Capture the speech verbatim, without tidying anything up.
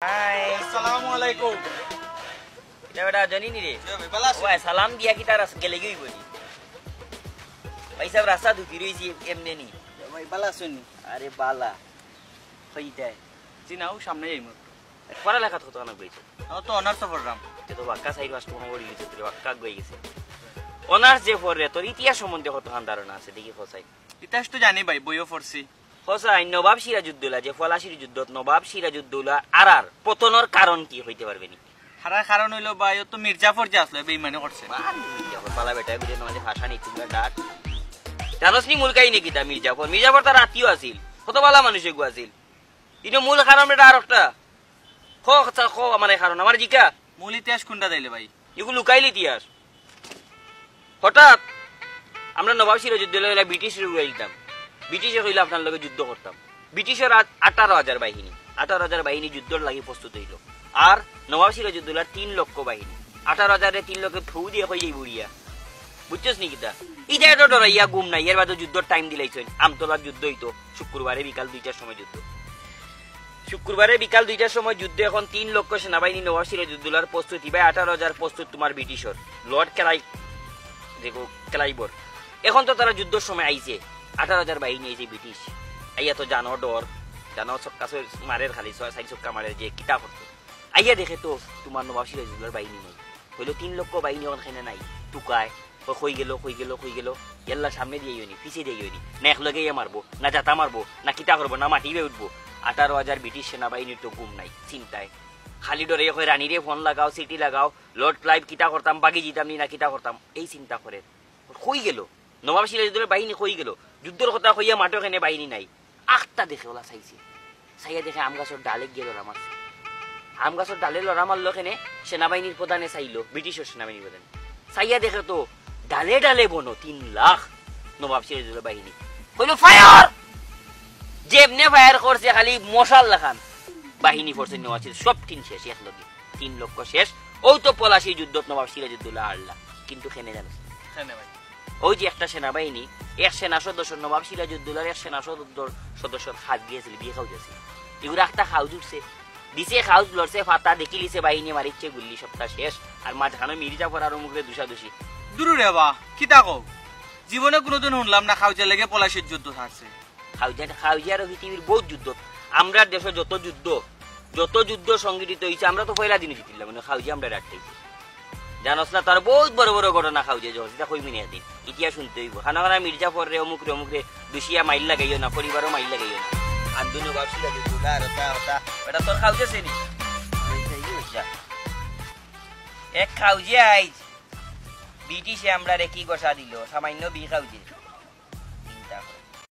High আসসালামু আলাইকুম। এটা বেটা জানি নি রে ভাই ভালো আছেন? ওই সালাম দিয়া কি তার গেলে গই বলি ভাই সাহেব রাস্তা ঢুকি রইছি এমনি নি ভাই ভালো আছেন? আরে বালা হইতাই চিনাও সামনে যাইমু। পড়ালেখা তো অনেক বইছে ও তো অনার্স পড়লাম। তে তো বাক্কা সাইড বাস তোমার বড়ি গেছে তোর বাক্কা গই গেছে অনার্স যে পড়রে তোর ইতিহাস সম্বন্ধে কত ধারণা আছে দেখি ফসাই ইতিহাস তো জানি ভাই, বইও পড়ছি। ফসাই নবাব সিরাজউদ্দৌলা যে ফলাশির যুদ্ধত নবাব সিরাজউদ্দৌলা আরার পতনের কারণ কি হইতে পারবে নি? হারার কারণ হইলো ভাই ও তো মির্জাফর যে আসলে বেইমানি করছে। পালা বেটা গুলো তোমাদের ভাষা নেই তোমরা ডাক জানোস নি মূল কাহিনী কিতা মির্জাফর মির্জাফর তার আত্মীয় আছিল কত বালা মানুষ এগু আছিল কিন্তু মূল কারণ এটা আর একটা খ খ আমার কারণ আমার জিকা মূল ইতিহাস কোনটা দিলে ভাই? এগুলো লুকাইল ইতিহাস হঠাৎ আমরা নবাব সিরাজউদ্দৌলা ব্রিটিশের উড়াইতাম ব্রিটিশে হইলে আপনার লগে যুদ্ধ করতাম ব্রিটিশের আঠারো হাজার বাহিনী আঠারো হাজার বাহিনী যুদ্ধর লাগি প্রস্তুত হইল আর নবাব সিরাজউদ্দৌলার তিন লক্ষ বাহিনী আঠারো হাজারে তিন লক্ষ ফু দিয়ে হয়ে যাই বুড়িয়া বুঝছস নি কিতা ইটা এত ডরাইয়া গুম নাই এর বাদে যুদ্ধর টাইম দিলাইছেন আমতলার যুদ্ধ হইতো শুক্রবারে বিকাল দুইটার সময় যুদ্ধ শুক্রবারে বিকাল দুইটার সময় যুদ্ধ এখন তিন লক্ষ সেনাবাহিনী নবাব সিরাজউদ্দৌলার প্রস্তুতি ভাই আঠারো হাজার প্রস্তুত তোমার ব্রিটিশর লর্ড কেলাই দেখো কেলাইবর এখন তো তারা যুদ্ধের সময় আইছে আঠারো হাজার বাহিনী আইছে ব্রিটিশ আইয়া তো জানো ডর জানো ছক্কা মারের খালি সাইড ছক্কা মারের যে কিতা করতো আইয়া দেখে তো তোমার নবাব সিরাজউদ্দৌলার বাহিনী নেই হইলো তিন লক্ষ বাহিনী ওখানে নাই টুকায় কই গেল কই গেল কই গেল এল্লা সামনে দিয়ে ইউনি পিছিয়ে দিয়ে ইউনি না এক লগে মারবো না জাতা মারবো না কিতা করবো না মাটি উঠবো আঠারো হাজার ব্রিটিশ সেনাবাহিনীর তো গুম নাই চিন্তায় খালি ডরে হয় রানীরে ফোন লাগাও সিটি লাগাও লর্ড ক্লাইভ কিতা করতাম বাগি জিতাম নি না কিতা করতাম এই চিন্তা করে কই গেল নবাব সিরাজউদ্দৌলার বাহিনী কই গেল যুদ্ধের কথা কইয়া মাঠে এখানে বাহিনী নাই আখটা দেখে ওলা চাইছে চাইয়া দেখে আম গাছের ডালে গিয়ে লড়া মারছে আম গাছের ডালে লড়া মারলো এখানে সেনাবাহিনীর প্রধানে চাইলো ব্রিটিশের সেনাবাহিনীর প্রধানে চাইয়া দেখে তো ডালে ডালে বনো তিন লাখ নবাব সিরাজউদ্দৌলার বাহিনী কইলো ফায়ার যেমনে ফায়ার করছে খালি মশাল লাখান বাহিনী ফোর্সের নেওয়া ছিল সব তিন শেষ এক লগে তিন লক্ষ শেষ ওই তো পলাশির যুদ্ধ নবাব সিরাজউদ্দৌলা হারলা কিন্তু খেনে জানিস ওই যে একটা সেনাবাহিনী এক সেনা সদস্য নবাব সিরাজউদ্দৌলার এক সেনা সদস্যর হাত গিয়েছিল বিয়ে খাও গেছে এগুলো একটা হাউজ উঠছে দিছে হাউজ লড়ছে ফাতা দেখি লিছে বাহিনী মারিচ্ছে গুল্লি সপ্তাহ শেষ আর মাঝখানে মির্জাফর আর মুখে দুষাদুষি দূর রে বা কিতা কও জীবনে কোনোদিন শুনলাম না খাউজা লেগে পলাশির যুদ্ধ থাকছে। খাউজা খাউজিয়ার পৃথিবীর বহুত যুদ্ধ আমরা দেশে যত যুদ্ধ যত যুদ্ধ সংগঠিত হয়েছে আমরা তো পয়লা দিনে জিতিলাম মানে খাউজি আমরা রাখতেছি জানোস না তার বহুত বড় বড় ঘটনা খাউজে যেটা কই মিনিয়া দিন ইতিহাস শুনতে হইব খানা খানা মির্জাফর রে অমুক রে অমুক রে দুশিয়া মাইল লাগাইও না পরিবারও মাইল লাগাইও না আর দুনো বাপসি লাগে দুলা রতা রতা এটা তোর খাউজে সেনি এক খাউজে আইজ ব্রিটিশে আমরা রে কি গোসা দিল সামান্য বি খাউজে চিন্তা